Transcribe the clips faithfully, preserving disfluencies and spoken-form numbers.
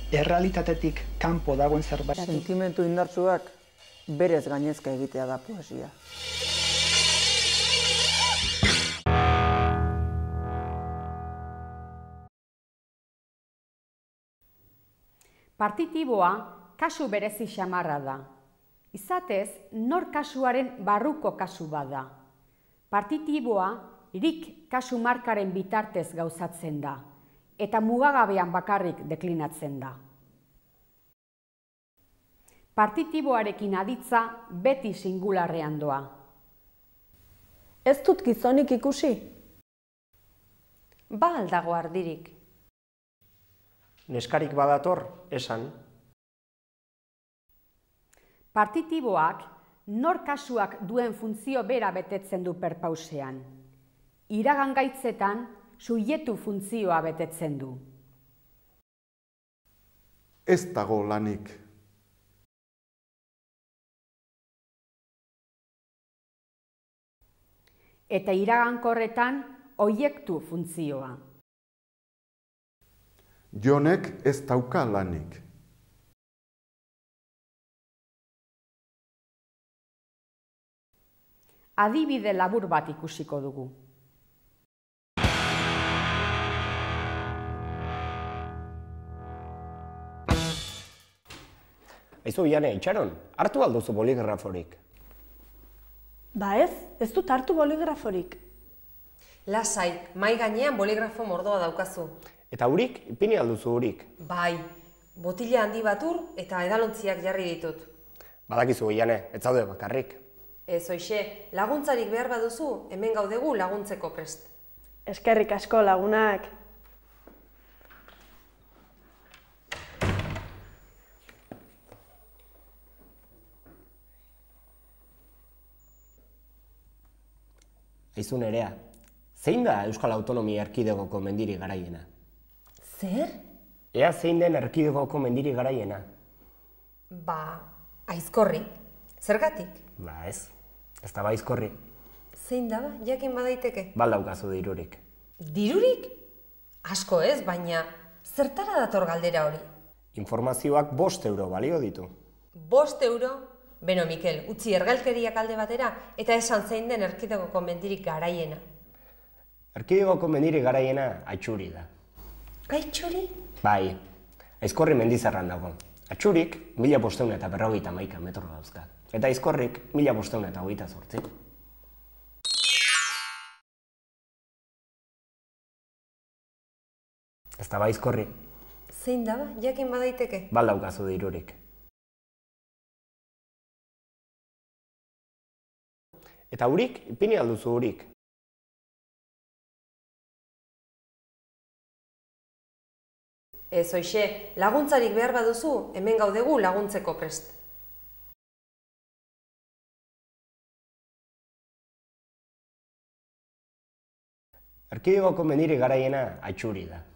errealitatetik kanpo dagoen zerbait. Sentimendu indartsuak berez gainezka egitea da poesia. Partitiboa kasu berezi xamarra da. Izatez, nor kasuaren barruko kasu bada. Partitiboa rik kasu markaren bitartez gauzatzen da, eta mugagabean bakarrik deklinatzen da. Partitiboarekin aditza beti singularrean doa. Ez dut gizonik ikusi? Ba aldago ardirik. Neskarik badator, esan. Partitiboak nor kasuak duen funtzio bera betetzen du perpausean. Iragan gaitzetan subjektu funtzioa betetzen du. Ez dago lanik. Eta iragankorretan oiektu funtzioa. Jonek ez dauka lanik. Adibide labur bat ikusiko dugu. Aizu, Iane, itxaron, hartu alduzu boligraforik. Ba ez, ez dut hartu boligraforik. Lasai, mai gainean boligrafo mordoa daukazu. Eta hurik, ipini alduzu hurik. Bai, botila handi batur eta edalontziak jarri ditut. Badakizu, Iane, ez zaude bakarrik. Ez hoxe, laguntzarik behar baduzu, hemen gaudegu laguntzeko prest. Eskerrik asko lagunak. Aizu Nerea, zein da Euskal Autonomia Erkidegoko mendiri garaiena? Zer? Ea zein den Erkidegoko mendiri garaiena? Ba, Aizkorri. Zergatik? Ba ez, ez da Aizkorri. Zein da ba, jakin badaiteke? Baldaukazu dirurik. Dirurik? Asko ez, baina zertara dator galdera hori? Informazioak bost euro balio ditu. Bost euro? Beno, Mikel, utzi ergalkeriak alde batera eta esan zein den Erkidegoko mendirik garaiena. Erkidegoko mendirik garaiena Atxuri da. Atxuri? Bai, Aizkorri mendizarran dago. Atxurik mila bosteun eta berrogeita hamaika metro dauzka. Eta Aizkorrik mila bosteun eta hogeita zortzi. Ez da Aizkorri. Zein da ba, jakin badaiteke? Baldaukazu dirurik. Eta hurik, ipini alduzu hurik. Ez hoxe, laguntzarik behar baduzu, hemen gaudegu laguntzeko prest. Erkidegoko mendiri garaiena Atxuri da.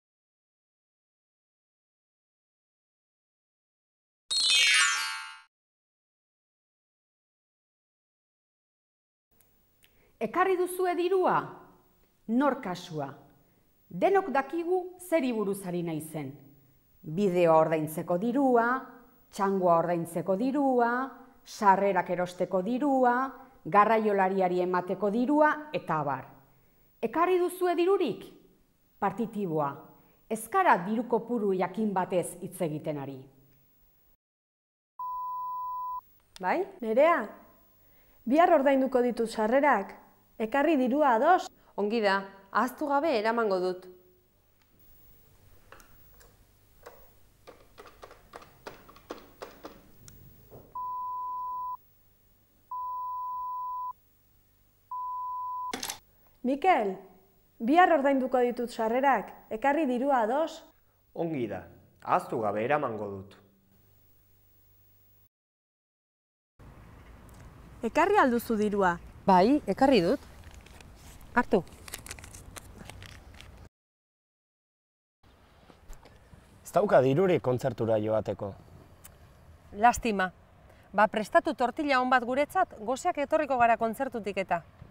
Ekarri duzue dirua? Nor kasua? Denok dakigu zeri buruz ari naizen. Bideoa ordaintzeko dirua, txangoa ordaintzeko dirua, sarrerak erosteko dirua, garraiolariari emateko dirua, eta abar. Ekarri duzue dirurik? Partitiboa. Ez gara diru kopuru jakin batez hitz egiten ari. Bai, Nerea? Bihar ordainduko ditut sarrerak. Ekarri dirua ados? Ongi da, ahaztu gabe eramango dut. Mikel, bihar ordainduko ditut sarrerak. Ekarri dirua ados? Ongi da, ahaztu gabe eramango dut. Ekarri alduzu dirua? Bai, ekarri dut. Hartu. Ez dauka dirurik kontzertura joateko. Lastima. Ba, prestatu tortilla on bat guretzat, goseak etorriko gara kontzertutik eta.